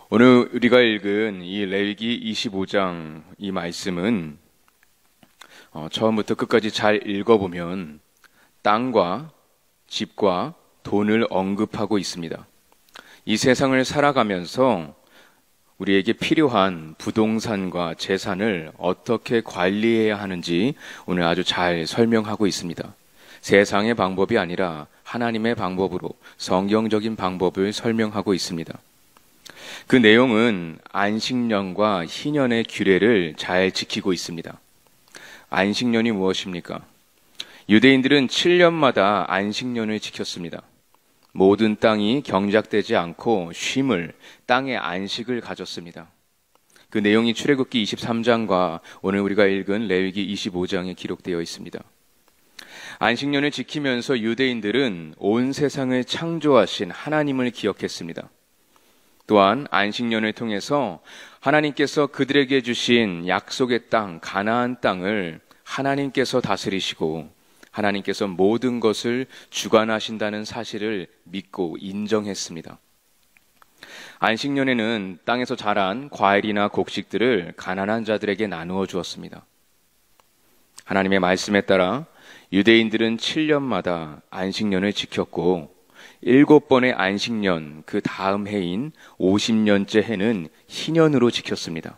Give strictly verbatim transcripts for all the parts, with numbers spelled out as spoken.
오늘 우리가 읽은 이 레위기 이십오 장 이 말씀은 어, 처음부터 끝까지 잘 읽어보면 땅과 집과 돈을 언급하고 있습니다. 이 세상을 살아가면서 우리에게 필요한 부동산과 재산을 어떻게 관리해야 하는지 오늘 아주 잘 설명하고 있습니다. 세상의 방법이 아니라 하나님의 방법으로 성경적인 방법을 설명하고 있습니다. 그 내용은 안식년과 희년의 규례를 잘 지키고 있습니다. 안식년이 무엇입니까? 유대인들은 칠 년마다 안식년을 지켰습니다. 모든 땅이 경작되지 않고 쉼을, 땅의 안식을 가졌습니다. 그 내용이 출애굽기 이십삼 장과 오늘 우리가 읽은 레위기 이십오 장에 기록되어 있습니다. 안식년을 지키면서 유대인들은 온 세상을 창조하신 하나님을 기억했습니다. 또한 안식년을 통해서 하나님께서 그들에게 주신 약속의 땅, 가나안 땅을 하나님께서 다스리시고 하나님께서 모든 것을 주관하신다는 사실을 믿고 인정했습니다. 안식년에는 땅에서 자란 과일이나 곡식들을 가난한 자들에게 나누어 주었습니다. 하나님의 말씀에 따라 유대인들은 칠 년마다 안식년을 지켰고 일곱 번의 안식년, 그 다음 해인 오십 년째 해는 희년으로 지켰습니다.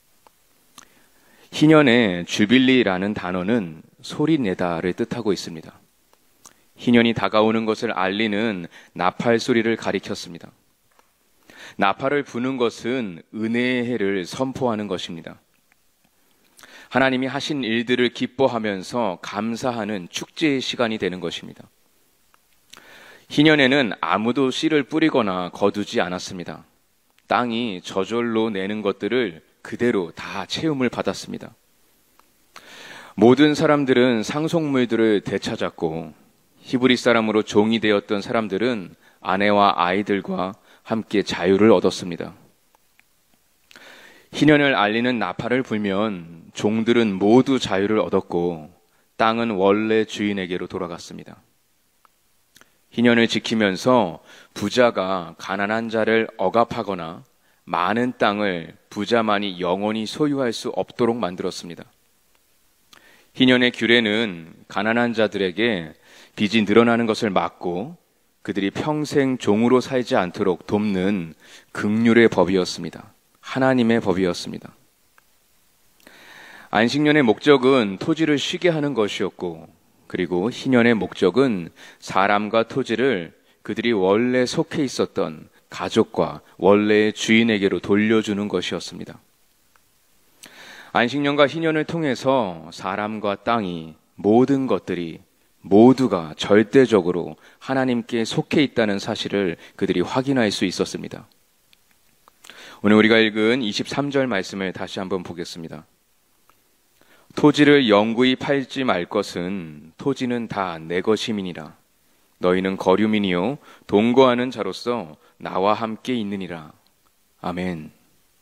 희년의 주빌리라는 단어는 소리내다를 뜻하고 있습니다. 희년이 다가오는 것을 알리는 나팔 소리를 가리켰습니다. 나팔을 부는 것은 은혜의 해를 선포하는 것입니다. 하나님이 하신 일들을 기뻐하면서 감사하는 축제의 시간이 되는 것입니다. 희년에는 아무도 씨를 뿌리거나 거두지 않았습니다. 땅이 저절로 내는 것들을 그대로 다 채움을 받았습니다. 모든 사람들은 상속물들을 되찾았고 히브리 사람으로 종이 되었던 사람들은 아내와 아이들과 함께 자유를 얻었습니다. 희년을 알리는 나팔을 불면 종들은 모두 자유를 얻었고 땅은 원래 주인에게로 돌아갔습니다. 희년을 지키면서 부자가 가난한 자를 억압하거나 많은 땅을 부자만이 영원히 소유할 수 없도록 만들었습니다. 희년의 규례는 가난한 자들에게 빚이 늘어나는 것을 막고 그들이 평생 종으로 살지 않도록 돕는 긍휼의 법이었습니다. 하나님의 법이었습니다. 안식년의 목적은 토지를 쉬게 하는 것이었고 그리고 희년의 목적은 사람과 토지를 그들이 원래 속해 있었던 가족과 원래의 주인에게로 돌려주는 것이었습니다. 안식년과 희년을 통해서 사람과 땅이 모든 것들이 모두가 절대적으로 하나님께 속해 있다는 사실을 그들이 확인할 수 있었습니다. 오늘 우리가 읽은 이십삼 절 말씀을 다시 한번 보겠습니다. 토지를 영구히 팔지 말 것은 토지는 다 내 것임이니라. 너희는 거류민이요 동거하는 자로서 나와 함께 있느니라. 아멘.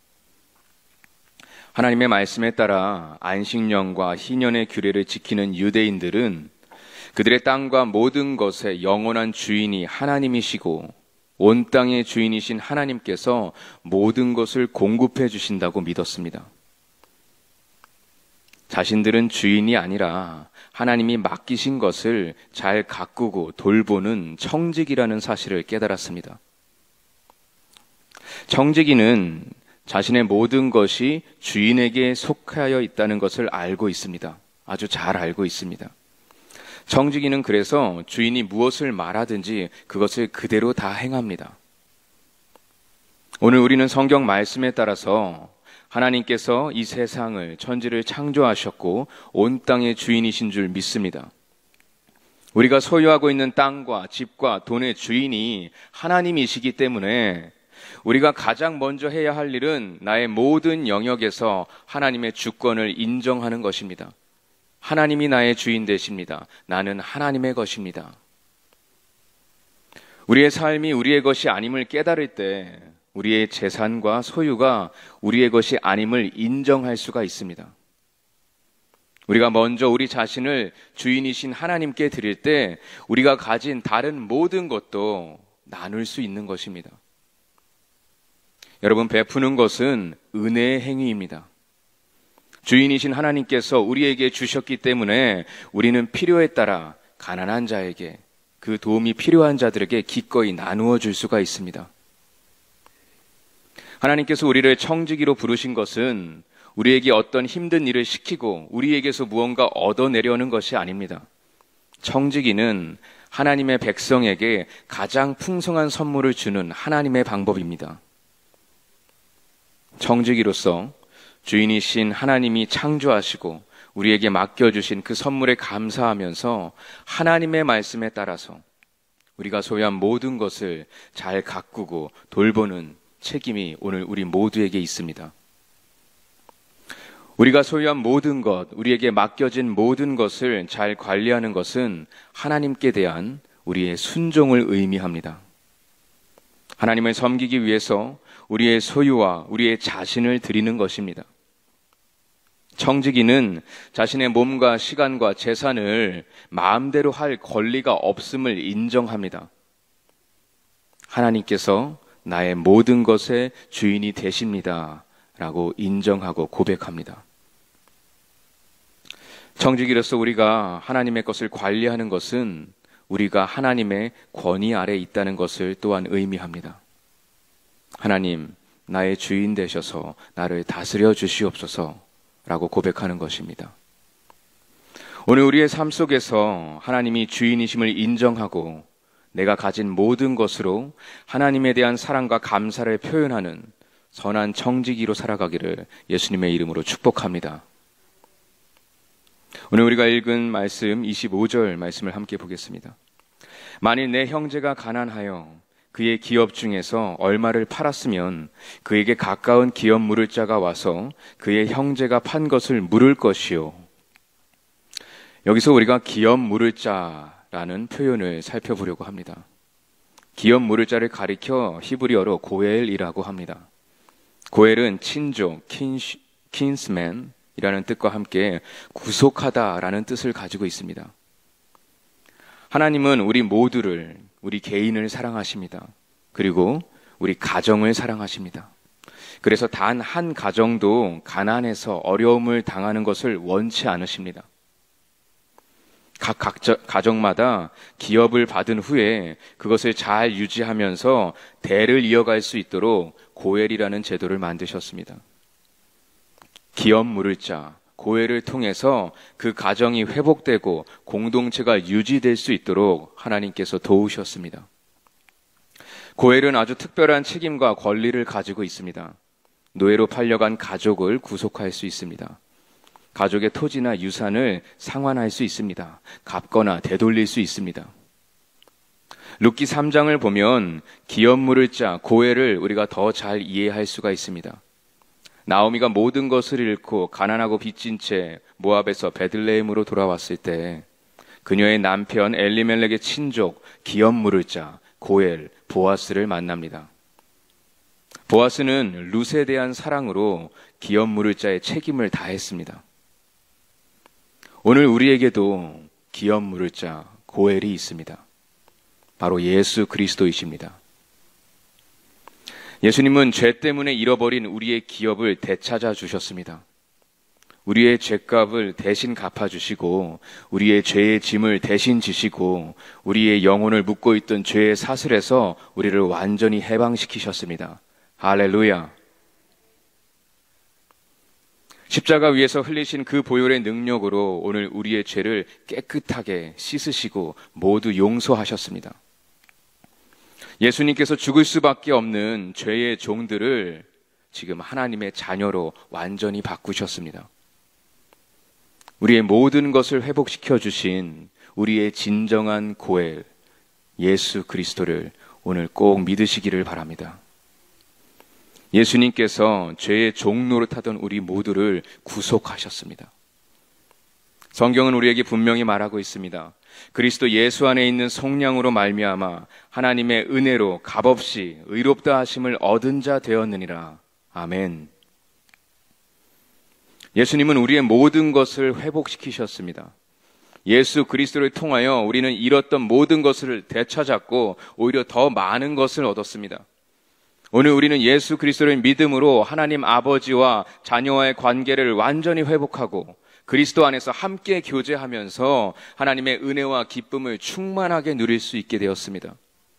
하나님의 말씀에 따라 안식년과 희년의 규례를 지키는 유대인들은 그들의 땅과 모든 것의 영원한 주인이 하나님이시고 온 땅의 주인이신 하나님께서 모든 것을 공급해 주신다고 믿었습니다. 자신들은 주인이 아니라 하나님이 맡기신 것을 잘 가꾸고 돌보는 청지기라는 사실을 깨달았습니다. 청지기는 자신의 모든 것이 주인에게 속하여 있다는 것을 알고 있습니다. 아주 잘 알고 있습니다. 청지기는 그래서 주인이 무엇을 말하든지 그것을 그대로 다 행합니다. 오늘 우리는 성경 말씀에 따라서 하나님께서 이 세상을, 천지를 창조하셨고 온 땅의 주인이신 줄 믿습니다. 우리가 소유하고 있는 땅과 집과 돈의 주인이 하나님이시기 때문에 우리가 가장 먼저 해야 할 일은 나의 모든 영역에서 하나님의 주권을 인정하는 것입니다. 하나님이 나의 주인 되십니다. 나는 하나님의 것입니다. 우리의 삶이 우리의 것이 아님을 깨달을 때 우리의 재산과 소유가 우리의 것이 아님을 인정할 수가 있습니다. 우리가 먼저 우리 자신을 주인이신 하나님께 드릴 때 우리가 가진 다른 모든 것도 나눌 수 있는 것입니다. 여러분, 베푸는 것은 은혜의 행위입니다. 주인이신 하나님께서 우리에게 주셨기 때문에 우리는 필요에 따라 가난한 자에게, 그 도움이 필요한 자들에게 기꺼이 나누어 줄 수가 있습니다. 하나님께서 우리를 청지기로 부르신 것은 우리에게 어떤 힘든 일을 시키고 우리에게서 무언가 얻어내려는 것이 아닙니다. 청지기는 하나님의 백성에게 가장 풍성한 선물을 주는 하나님의 방법입니다. 청지기로서 주인이신 하나님이 창조하시고 우리에게 맡겨주신 그 선물에 감사하면서 하나님의 말씀에 따라서 우리가 소유한 모든 것을 잘 가꾸고 돌보는 책임이 오늘 우리 모두에게 있습니다. 우리가 소유한 모든 것, 우리에게 맡겨진 모든 것을 잘 관리하는 것은 하나님께 대한 우리의 순종을 의미합니다. 하나님을 섬기기 위해서 우리의 소유와 우리의 자신을 드리는 것입니다. 청지기는 자신의 몸과 시간과 재산을 마음대로 할 권리가 없음을 인정합니다. 하나님께서 나의 모든 것의 주인이 되십니다 라고 인정하고 고백합니다. 청지기로서 우리가 하나님의 것을 관리하는 것은 우리가 하나님의 권위 아래 있다는 것을 또한 의미합니다. 하나님, 나의 주인 되셔서 나를 다스려 주시옵소서 라고 고백하는 것입니다. 오늘 우리의 삶 속에서 하나님이 주인이심을 인정하고 내가 가진 모든 것으로 하나님에 대한 사랑과 감사를 표현하는 선한 청지기로 살아가기를 예수님의 이름으로 축복합니다. 오늘 우리가 읽은 말씀 이십오 절 말씀을 함께 보겠습니다. 만일 내 형제가 가난하여 그의 기업 중에서 얼마를 팔았으면 그에게 가까운 기업 물을 자가 와서 그의 형제가 판 것을 물을 것이요. 여기서 우리가 기업 물을 자라는 표현을 살펴보려고 합니다. 기업 물을 자를 가리켜 히브리어로 고엘이라고 합니다. 고엘은 친족, 킨시, kinsman이라는 뜻과 함께 구속하다라는 뜻을 가지고 있습니다. 하나님은 우리 모두를, 우리 개인을 사랑하십니다. 그리고 우리 가정을 사랑하십니다. 그래서 단 한 가정도 가난해서 어려움을 당하는 것을 원치 않으십니다. 각 가정마다 기업을 받은 후에 그것을 잘 유지하면서 대를 이어갈 수 있도록 고엘이라는 제도를 만드셨습니다. 기업 물을 자, 고엘을 통해서 그 가정이 회복되고 공동체가 유지될 수 있도록 하나님께서 도우셨습니다. 고엘은 아주 특별한 책임과 권리를 가지고 있습니다. 노예로 팔려간 가족을 구속할 수 있습니다. 가족의 토지나 유산을 상환할 수 있습니다. 갚거나 되돌릴 수 있습니다. 룻기 삼 장을 보면 기업 물을 자 고엘을 우리가 더 잘 이해할 수가 있습니다. 나오미가 모든 것을 잃고 가난하고 빚진 채 모압에서 베들레헴으로 돌아왔을 때 그녀의 남편 엘리멜렉의 친족 기업 물을 자 고엘 보아스를 만납니다. 보아스는 룻에 대한 사랑으로 기업 물을 자의 책임을 다했습니다. 오늘 우리에게도 기업 물을 자 고엘이 있습니다. 바로 예수 그리스도이십니다. 예수님은 죄 때문에 잃어버린 우리의 기업을 되찾아 주셨습니다. 우리의 죄값을 대신 갚아주시고 우리의 죄의 짐을 대신 지시고 우리의 영혼을 묶고 있던 죄의 사슬에서 우리를 완전히 해방시키셨습니다. 할렐루야. 십자가 위에서 흘리신 그 보혈의 능력으로 오늘 우리의 죄를 깨끗하게 씻으시고 모두 용서하셨습니다. 예수님께서 죽을 수밖에 없는 죄의 종들을 지금 하나님의 자녀로 완전히 바꾸셨습니다. 우리의 모든 것을 회복시켜 주신 우리의 진정한 고엘 예수 그리스도를 오늘 꼭 믿으시기를 바랍니다. 예수님께서 죄의 종 노릇하던 우리 모두를 구속하셨습니다. 성경은 우리에게 분명히 말하고 있습니다. 그리스도 예수 안에 있는 성령으로 말미암아 하나님의 은혜로 값없이 의롭다 하심을 얻은 자 되었느니라. 아멘. 예수님은 우리의 모든 것을 회복시키셨습니다. 예수 그리스도를 통하여 우리는 잃었던 모든 것을 되찾았고 오히려 더 많은 것을 얻었습니다. 오늘 우리는 예수 그리스도를 믿음으로 하나님 아버지와 자녀와의 관계를 완전히 회복하고 그리스도 안에서 함께 교제하면서 하나님의 은혜와 기쁨을 충만하게 누릴 수 있게 되었습니다.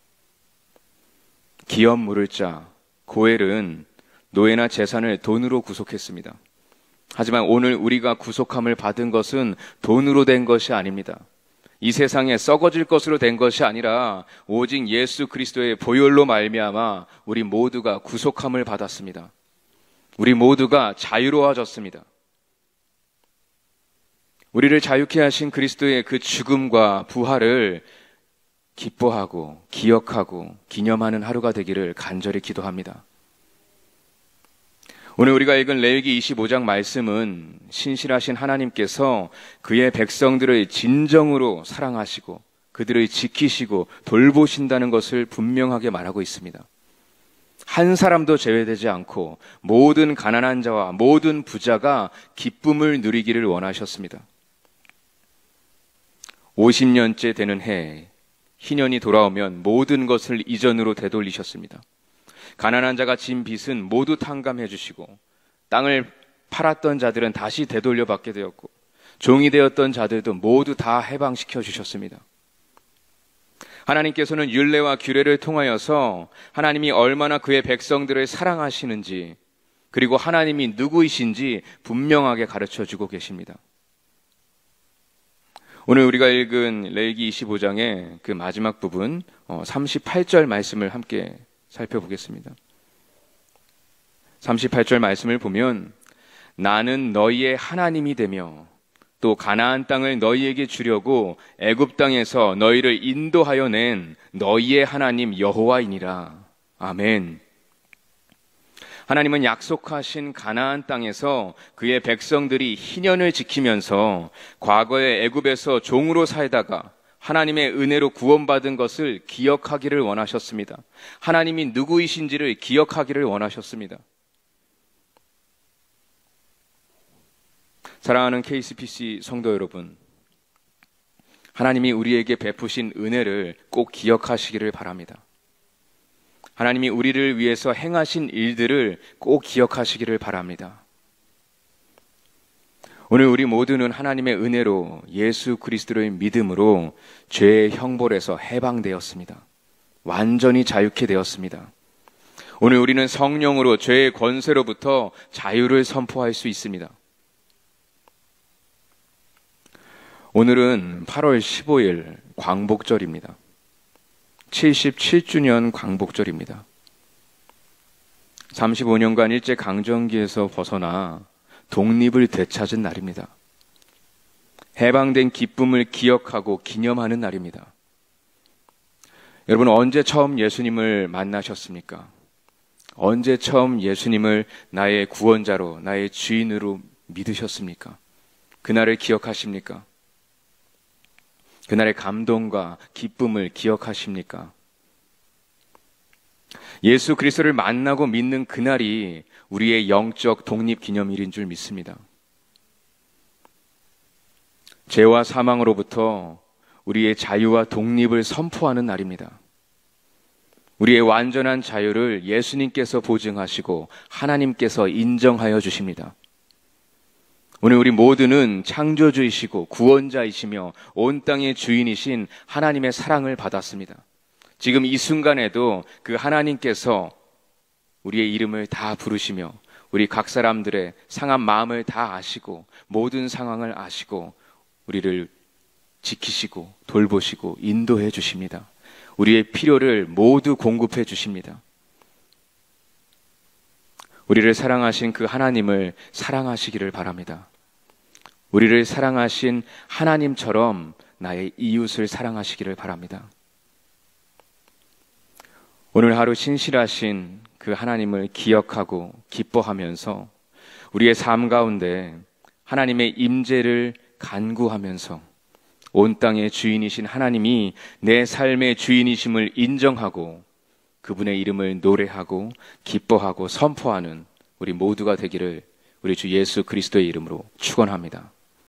기업 물을 자 고엘은 노예나 재산을 돈으로 구속했습니다. 하지만 오늘 우리가 구속함을 받은 것은 돈으로 된 것이 아닙니다. 이 세상에 썩어질 것으로 된 것이 아니라 오직 예수 그리스도의 보혈로 말미암아 우리 모두가 구속함을 받았습니다. 우리 모두가 자유로워졌습니다. 우리를 자유케 하신 그리스도의 그 죽음과 부활을 기뻐하고 기억하고 기념하는 하루가 되기를 간절히 기도합니다. 오늘 우리가 읽은 레위기 이십오 장 말씀은 신실하신 하나님께서 그의 백성들을 진정으로 사랑하시고 그들을 지키시고 돌보신다는 것을 분명하게 말하고 있습니다. 한 사람도 제외되지 않고 모든 가난한 자와 모든 부자가 기쁨을 누리기를 원하셨습니다. 오십 년째 되는 해 희년이 돌아오면 모든 것을 이전으로 되돌리셨습니다. 가난한 자가 진 빚은 모두 탕감해 주시고 땅을 팔았던 자들은 다시 되돌려 받게 되었고 종이 되었던 자들도 모두 다 해방시켜 주셨습니다. 하나님께서는 율례와 규례를 통하여서 하나님이 얼마나 그의 백성들을 사랑하시는지 그리고 하나님이 누구이신지 분명하게 가르쳐 주고 계십니다. 오늘 우리가 읽은 레위기 이십오 장의 그 마지막 부분 삼십팔 절 말씀을 함께 살펴보겠습니다. 삼십팔 절 말씀을 보면 나는 너희의 하나님이 되며 또 가나안 땅을 너희에게 주려고 애굽 땅에서 너희를 인도하여 낸 너희의 하나님 여호와이니라. 아멘. 하나님은 약속하신 가나안 땅에서 그의 백성들이 희년을 지키면서 과거의 애굽에서 종으로 살다가 하나님의 은혜로 구원받은 것을 기억하기를 원하셨습니다. 하나님이 누구이신지를 기억하기를 원하셨습니다. 사랑하는 케이씨피씨 성도 여러분, 하나님이 우리에게 베푸신 은혜를 꼭 기억하시기를 바랍니다. 하나님이 우리를 위해서 행하신 일들을 꼭 기억하시기를 바랍니다. 오늘 우리 모두는 하나님의 은혜로 예수 그리스도의 믿음으로 죄의 형벌에서 해방되었습니다. 완전히 자유케 되었습니다. 오늘 우리는 성령으로 죄의 권세로부터 자유를 선포할 수 있습니다. 오늘은 팔월 십오일 광복절입니다. 칠십칠 주년 광복절입니다. 삼십오 년간 일제강점기에서 벗어나 독립을 되찾은 날입니다. 해방된 기쁨을 기억하고 기념하는 날입니다. 여러분, 언제 처음 예수님을 만나셨습니까? 언제 처음 예수님을 나의 구원자로, 나의 주인으로 믿으셨습니까? 그날을 기억하십니까? 그날의 감동과 기쁨을 기억하십니까? 예수 그리스도를 만나고 믿는 그날이 우리의 영적 독립 기념일인 줄 믿습니다. 죄와 사망으로부터 우리의 자유와 독립을 선포하는 날입니다. 우리의 완전한 자유를 예수님께서 보증하시고 하나님께서 인정하여 주십니다. 오늘 우리 모두는 창조주이시고 구원자이시며 온 땅의 주인이신 하나님의 사랑을 받았습니다. 지금 이 순간에도 그 하나님께서 우리의 이름을 다 부르시며 우리 각 사람들의 상한 마음을 다 아시고 모든 상황을 아시고 우리를 지키시고 돌보시고 인도해 주십니다. 우리의 필요를 모두 공급해 주십니다. 우리를 사랑하신 그 하나님을 사랑하시기를 바랍니다. 우리를 사랑하신 하나님처럼 나의 이웃을 사랑하시기를 바랍니다. 오늘 하루 신실하신 그 하나님을 기억하고 기뻐하면서 우리의 삶 가운데 하나님의 임재를 간구하면서 온 땅의 주인이신 하나님이 내 삶의 주인이심을 인정하고 그분의 이름을 노래하고 기뻐하고 선포하는 우리 모두가 되기를 우리 주 예수 그리스도의 이름으로 축원합니다.